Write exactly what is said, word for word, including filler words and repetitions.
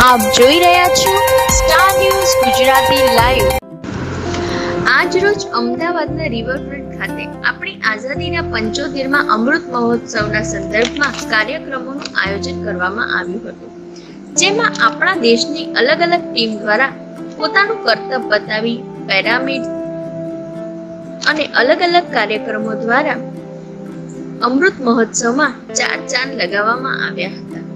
આપ જોઈ રહ્યા છો સ્ટાર ન્યૂઝ ગુજરાતી લાઈવ। આજ રોજ અમદાવાદના રિવરફ્રન્ટ ખાતે આપણી આઝાદીના પંચોતેર માં અમૃત મહોત્સવના સંદર્ભમાં કાર્યક્રમોનું આયોજન કરવામાં આવ્યું હતું, જેમાં આપણા દેશની અલગ અલગ ટીમ દ્વારા પોતાનું કર્તવ્ય બતાવી પેરામિડ અને અલગ અલગ કાર્યક્રમો દ્વારા અમૃત મહોત્સવમાં ચાર ચાંદ લગાવવામાં આવ્યા હતા।